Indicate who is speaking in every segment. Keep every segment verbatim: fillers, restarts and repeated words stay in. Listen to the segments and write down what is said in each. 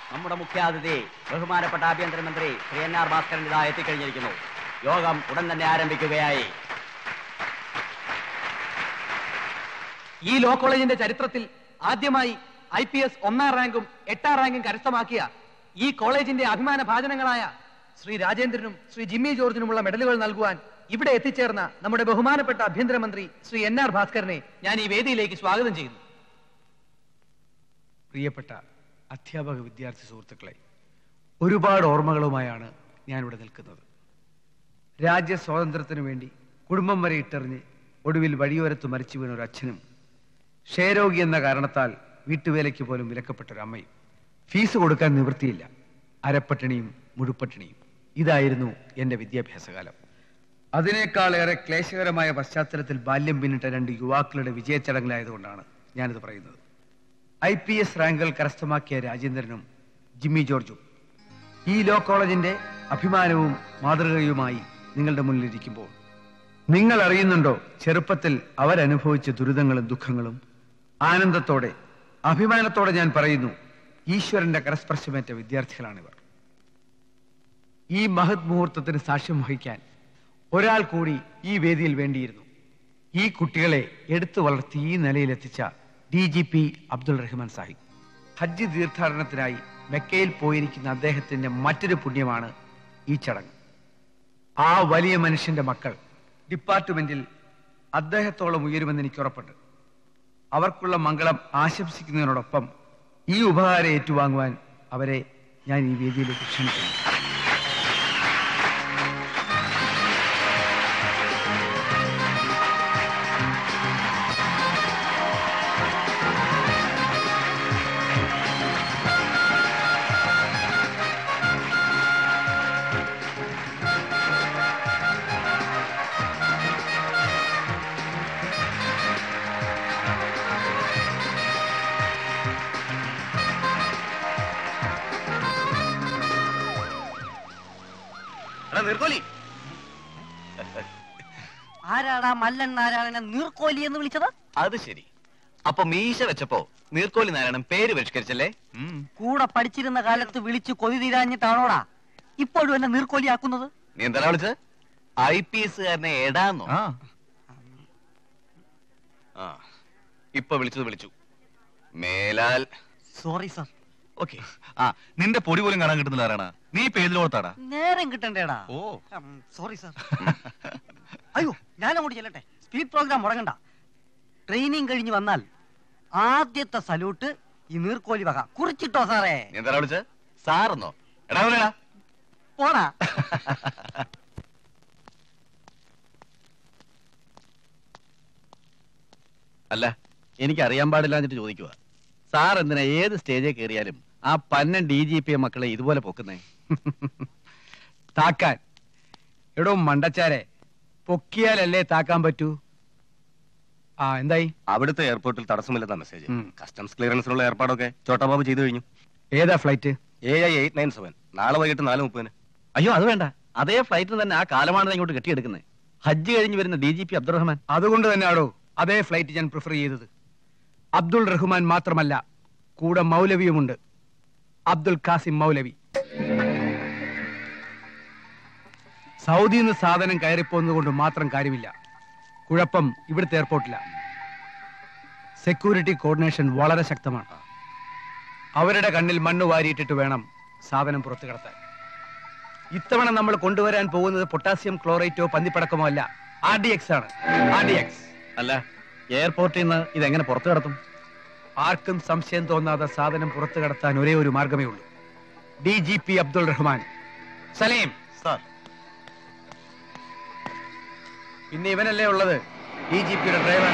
Speaker 1: നമ്മുടെ മുഖ്യാതിഥി ബഹുമാനപ്പെട്ട ആഭ്യന്തരമന്ത്രി ശ്രീ എൻ ആർ ഭാസ്കരൻ ഇതാ എത്തിക്കഴിഞ്ഞിരിക്കുന്നു. യോഗം ഉടൻ തന്നെ ആരംഭിക്കുകയായി.
Speaker 2: ഈ ലോ കോളേജിന്റെ ചരിത്രത്തിൽ ആദ്യമായി ഐ പി എസ് ഒന്നാം റാങ്കും എട്ടാം റാങ്കും കരസ്ഥമാക്കിയ ഈ കോളേജിന്റെ അഭിമാന ഭാജനങ്ങളായ ശ്രീ രാജേന്ദ്രനും ശ്രീ ജിമ്മി ജോർജിനുമുള്ള മെഡലുകൾ നൽകുവാൻ ഇവിടെ എത്തിച്ചേർന്ന നമ്മുടെ ബഹുമാനപ്പെട്ട ആഭ്യന്തരമന്ത്രി ശ്രീ എൻ ആർ ഭാസ്കരനെ ഞാൻ ഈ വേദിയിലേക്ക് സ്വാഗതം ചെയ്യുന്നു.
Speaker 3: പ്രിയപ്പെട്ട അധ്യാപക വിദ്യാർത്ഥി സുഹൃത്തുക്കളെ, ഒരുപാട് ഓർമ്മകളുമായാണ് ഞാനിവിടെ നിൽക്കുന്നത്. രാജ്യ സ്വാതന്ത്ര്യത്തിനു വേണ്ടി കുടുംബം വരെ ഇട്ടെറിഞ്ഞ് ഒടുവിൽ വഴിയോരത്ത് മരിച്ചു വീണ ഒരു അച്ഛനും, ക്ഷയരോഗി എന്ന കാരണത്താൽ വീട്ടുവേലയ്ക്ക് പോലും വിലക്കപ്പെട്ടൊരമ്മയും, ഫീസ് കൊടുക്കാൻ നിവൃത്തിയില്ല, അരപ്പട്ടിണിയും മുഴുപ്പട്ടിണിയും. ഇതായിരുന്നു എൻ്റെ വിദ്യാഭ്യാസകാലം. അതിനേക്കാളേറെ ക്ലേശകരമായ പശ്ചാത്തലത്തിൽ ബാല്യം പിന്നിട്ട രണ്ട് യുവാക്കളുടെ വിജയച്ചടങ്ങിലായതുകൊണ്ടാണ് ഞാനിത് പറയുന്നത്. ഐ പി എസ് റാങ്കുകൾ കരസ്ഥമാക്കിയ രാജേന്ദ്രനും ജിമ്മി ജോർജും ഈ ലോ കോളേജിന്റെ അഭിമാനവും മാതൃകയുമായി നിങ്ങളുടെ മുന്നിലിരിക്കുമ്പോൾ നിങ്ങൾ അറിയുന്നുണ്ടോ, ചെറുപ്പത്തിൽ അവരനുഭവിച്ച ദുരിതങ്ങളും ദുഃഖങ്ങളും? ആനന്ദത്തോടെ അഭിമാനത്തോടെ ഞാൻ പറയുന്നു, ഈശ്വരന്റെ കരസ്പർശമേറ്റ വിദ്യാർത്ഥികളാണിവർ. ഈ മഹത് മുഹൂർത്തത്തിന് സാക്ഷ്യം വഹിക്കാൻ ഒരാൾ കൂടി ഈ വേദിയിൽ വേണ്ടിയിരുന്നു. ഈ കുട്ടികളെ എടുത്തു വളർത്തി ഈ നിലയിലെത്തിച്ച D G P Abdul Rahman Sahib. Hajj തീർത്ഥാടനത്തിനായി മെക്കയിൽ പോയിരിക്കുന്ന അദ്ദേഹത്തിന്റെ മറ്റൊരു പുണ്യമാണ് ഈ ചടങ്ങ്. ആ വലിയ മനുഷ്യന്റെ മക്കൾ ഡിപ്പാർട്ട്മെന്റിൽ അദ്ദേഹത്തോളം ഉയരുമെന്ന് എനിക്ക് ഉറപ്പുണ്ട്. അവർക്കുള്ള മംഗളം ആശംസിക്കുന്നതിനോടൊപ്പം ഈ ഉപഹാരം ഏറ്റുവാങ്ങുവാൻ അവരെ ഞാൻ ഈ വേദിയിലേക്ക് ക്ഷണിക്കുന്നു.
Speaker 4: ആരാടാ മല്ലൻ നാരായണനെ നീർക്കോലി എന്ന് വിളിച്ചത്?
Speaker 5: അത് ശരി. അപ്പൊ മീശ വെച്ചപ്പോ നീർക്കോലി നാരായണൻ പേര് പരിഷ്കരിച്ചല്ലേ?
Speaker 4: കൂടെ പഠിച്ചിരുന്ന കാലത്ത് വിളിച്ചു കൊതി തീരാഞ്ഞിട്ടാണോടാ ഇപ്പോഴും എന്നെ നീർക്കോലി ആക്കുന്നത്?
Speaker 5: നീ എന്താ വിളിച്ചത്? ഐ പി എസ്കാരനെ എടാന്നോ? ആ ഇപ്പൊ വിളിച്ചത് വിളിച്ചു. മേലാൽ
Speaker 4: സോറി സാർ.
Speaker 5: ഓക്കെ. ആ നിന്റെ പൊടി പോലും കാണാൻ കിട്ടുന്നില്ല. ആരാണ് നീ പേരിലോട്ടാടാ?
Speaker 4: നേരം കിട്ടണ്ടേടാ.
Speaker 5: ഓ
Speaker 4: സോറി സാർ. അയ്യോ ഞാനങ്ങോട്ട് ചെല്ലട്ടെ. Speed programme മുടങ്ങണ്ട. ട്രെയിനിങ് കഴിഞ്ഞ് വന്നാൽ ആദ്യത്തെ സല്യൂട്ട് ഈ നീർക്കോലി വക കുറിച്ചിട്ടോ സാറേ.
Speaker 5: എന്താ വിളിച്ചത്? സാറെന്നോ? എടാ
Speaker 4: പോടാ.
Speaker 1: അല്ല, എനിക്ക് അറിയാൻ പാടില്ലാഞ്ഞിട്ട് ചോദിക്കുക. സാർ എന്തിനാ ഏത് സ്റ്റേജിൽ കയറിയാലും ആ പന്നൻ ഡി ജി പി മക്കളെ ഇതുപോലെ പൊക്കുന്നേ?
Speaker 3: താക്കാൻ എടോ മണ്ടച്ചാരെ, പൊക്കിയാലല്ലേ താക്കാൻ പറ്റൂ. ആ എന്തായി?
Speaker 5: അവിടുത്തെ എയർപോർട്ടിൽ തടസ്സമില്ലെന്ന മെസ്സേജ്. കസ്റ്റംസ് ക്ലിയറൻസിനുള്ള ഏർപ്പാടൊക്കെ ചോട്ടാബാബു ചെയ്തു കഴിഞ്ഞു.
Speaker 3: ഏതാ flight?
Speaker 5: A I eight nine seven. നാളെ വൈകിട്ട് നാല് മുപ്പതിന്.
Speaker 1: അയ്യോ അത് വേണ്ട, അതേ ഫ്ലൈറ്റിന് തന്നെ ആ കാലമാണ് ഇങ്ങോട്ട് കെട്ടിയെടുക്കുന്നത്. ഹജ്ജ് കഴിഞ്ഞ് വരുന്ന D G P Abdul Rahman.
Speaker 3: അതുകൊണ്ട് തന്നെ ആടോ അതേ ഫ്ലൈറ്റ് ഞാൻ പ്രിഫർ ചെയ്തത്. അബ്ദുൾ റഹ്മാൻ മാത്രമല്ല, കൂടെ മൗലവിയുമുണ്ട്. അബ്ദുൽ കാസിം മൗലവി. സൗദിയിൽ നിന്ന് സാധനം കയറിപ്പോകുന്നത് കൊണ്ട് മാത്രം കാര്യമില്ല. കുഴപ്പം ഇവിടുത്തെ എയർപോർട്ടില്ല. സെക്യൂരിറ്റി കോർഡിനേഷൻ വളരെ ശക്തമാണ്. അവരുടെ കണ്ണിൽ മണ്ണ് വാരിയിട്ടിട്ട് വേണം സാധനം പുറത്തു കടത്താൻ. ഇത്തവണ നമ്മൾ കൊണ്ടുവരാൻ പോകുന്നത് പൊട്ടാസ്യം ക്ലോറേറ്റോ പന്നിപ്പടക്കമോ അല്ല, ആർ ഡി എക്സ് ആണ്. R D X.
Speaker 1: അല്ല, എയർപോർട്ടിൽ നിന്ന് ഇതെങ്ങനെ പുറത്തു കടത്തും?
Speaker 3: ആർക്കും സംശയം തോന്നാതെ സാധനം പുറത്തു കടത്താൻ ഒരേ ഒരു മാർഗമേ ഉള്ളൂ. D G P Abdul Rahman. Salim
Speaker 5: sir.
Speaker 3: പിന്നെ ഇവനല്ലേ ഉള്ളത്, ഡി ജി പിയുടെ ഡ്രൈവർ.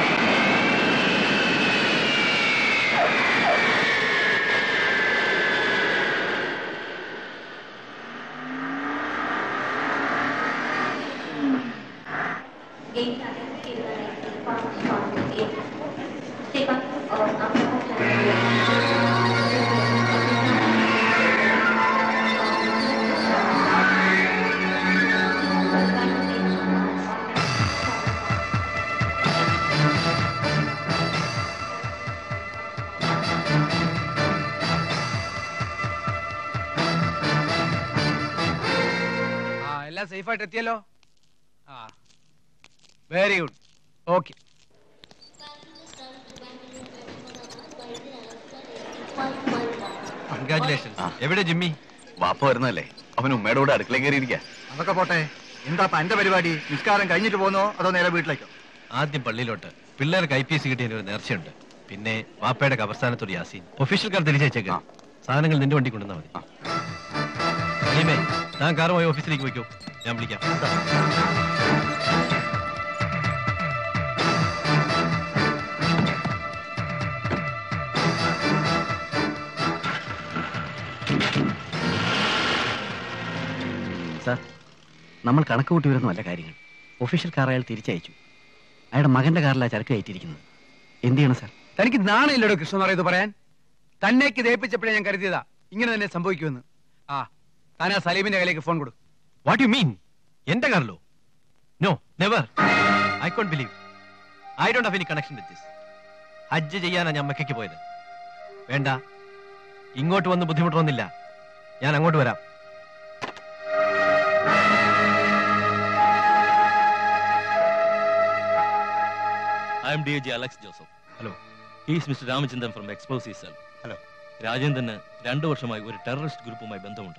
Speaker 3: എല്ലാം സേഫായിട്ട് എത്തിയല്ലോ. ആ വെരി ഗുഡ്. ഓക്കെ.
Speaker 1: കൺഗ്രാറ്റുലേഷൻസ്. എവിടെ ജിമ്മി? വാപ്പ വരുന്നല്ലേ, അവൻ ഉമ്മയുടെ കൂടെ അടുക്കള കയറിയിരിക്കുക.
Speaker 6: അതൊക്കെ പോട്ടെ, എന്താ എന്റെ പരിപാടി? നിസ്കാരം കഴിഞ്ഞിട്ട് പോന്നോ അതോ നേരെ വീട്ടിലേക്കോ?
Speaker 1: ആദ്യം പള്ളിയിലോട്ട്. പിള്ളേർക്ക് ഐ പി എസ് കിട്ടിയ ഒരു നേർച്ചയുണ്ട്. പിന്നെ വാപ്പയുടെ കബർസ്ഥാനത്തോട് യാസീൻ. ഒഫീഷ്യൽ കാർ തിരിച്ചയച്ചേക്കാം. സാധനങ്ങൾ നിന്റെ വണ്ടി കൊണ്ടുവന്നാൽ മതി. അലീമേ, താൻ കാറുമായി ഓഫീസിലേക്ക് വയ്ക്കോ, ഞാൻ വിളിക്കാം.
Speaker 2: സാർ, നമ്മൾ കണക്ക് കൂട്ടി വരുന്ന നല്ല കാര്യങ്ങൾ. ഒഫീഷ്യൽ കാർ അയാൾ തിരിച്ചയച്ചു. അയാളുടെ മകന്റെ കാറിലാണ് ചരക്ക് കയറ്റിയിരിക്കുന്നത്. എന്ത് ചെയ്യണം സാർ?
Speaker 3: തനിക്ക് നാണയില്ലടോ കൃഷ്ണൻ ഇത് പറയാൻ? തന്നേക്ക് ദയിപ്പിച്ചപ്പോഴേ ഞാൻ കരുതിയതാ ഇങ്ങനെ തന്നെ സംഭവിക്കുമെന്ന്. ആ താൻ ആ സലീമിന്റെ കയ്യിലേക്ക് ഫോൺ കൊടു.
Speaker 1: What you mean? എന്റെ കാറിലോ? No, never. I can't believe. I don't have any connection with this. Hajj ചെയ്യാനാ ഞാൻ മക്കയ്ക്ക് പോയത്. വേണ്ട, ഇങ്ങോട്ട് വന്ന് ബുദ്ധിമുട്ടൊന്നുമില്ല. ഞാൻ അങ്ങോട്ട് വരാം.
Speaker 7: I am D I G Alex Joseph.
Speaker 1: Hello.
Speaker 7: He is Mister Ramachandran from Explosive Cell.
Speaker 1: Hello.
Speaker 7: രാജേന്ദ്രന് രണ്ടു വർഷമായി ഒരു ടെററിസ്റ്റ് ഗ്രൂപ്പുമായി ബന്ധമുണ്ട്.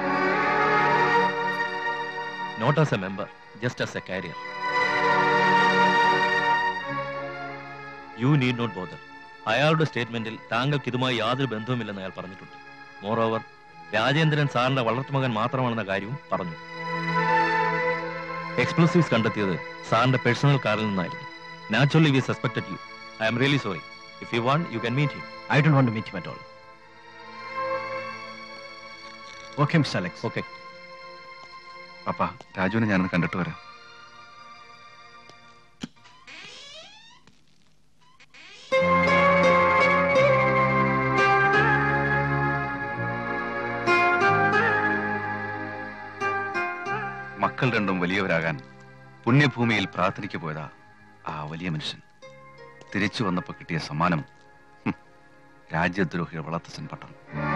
Speaker 7: Not as a member, just as a carrier. You need not bother. അയാളുടെ സ്റ്റേറ്റ്മെന്റിൽ താങ്കൾക്ക് ഇതുമായി യാതൊരു ബന്ധവുമില്ലെന്ന് അയാൾ പറഞ്ഞിട്ടുണ്ട്. മോറോവർ, രാജേന്ദ്രൻ സാറിന്റെ വളർത്തുമകൻ മാത്രമാണെന്ന കാര്യവും പറഞ്ഞു. എക്സ്പ്ലോസീവ്സ് കണ്ടെത്തിയത് സാറിന്റെ പേഴ്സണൽ കാറിൽ നിന്നായിരുന്നു. Naturally, we suspected you. I am really sorry. If you want, you can meet him.
Speaker 2: I don't want to meet him at all. Okay, Mister Alex.
Speaker 7: Okay.
Speaker 1: പാപ്പ, രാജുവിനെ ഞാനൊന്ന് കണ്ടിട്ട് വരാം. മക്കൾ രണ്ടും വലിയവരാകാൻ പുണ്യഭൂമിയിൽ പ്രാർത്ഥനയ്ക്ക് പോയതാ ആ വലിയ മനുഷ്യൻ. തിരിച്ചു വന്നപ്പോ കിട്ടിയ സമ്മാനം രാജ്യദ്രോഹികൾ വളർത്തച്ഛൻ പട്ടം.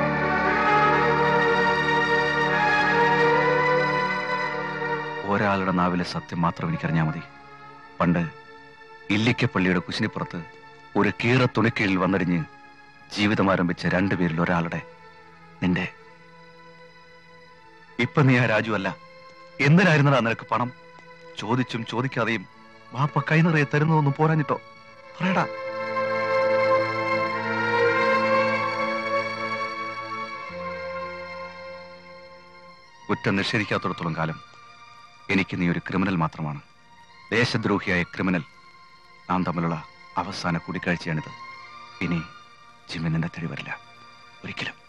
Speaker 1: ഒരാളുടെ നാവിലെ സത്യം മാത്രം എനിക്കറിഞ്ഞാൽ മതി. പണ്ട് ഇല്ലിക്കപ്പള്ളിയുടെ കുശിനിപ്പുറത്ത് ഒരു കീറ തുണിക്കീഴിൽ വന്നടിഞ്ഞ് ജീവിതം ആരംഭിച്ച രണ്ടുപേരിൽ ഒരാളുടെ, നിന്റെ. ഇപ്പൊ നീ ആ രാജു അല്ല. എന്തിനായിരുന്നടാ നിനക്ക് പണം? ചോദിച്ചും ചോദിക്കാതെയും വാപ്പ കൈ നിറയെ തരുന്നതൊന്നും പോരാഞ്ഞിട്ടോ? പറയടാ. കുറ്റം നിഷേധിക്കാത്തിടത്തോളം കാലം എനിക്ക് നീ ഒരു ക്രിമിനൽ മാത്രമാണ്. ദേശദ്രോഹിയായ ക്രിമിനൽ. നാം തമ്മിലുള്ള അവസാന കൂടിക്കാഴ്ചയാണിത്. ഇനി ജിമ്മി നിന്നെ തേടി വരില്ല ഒരിക്കലും.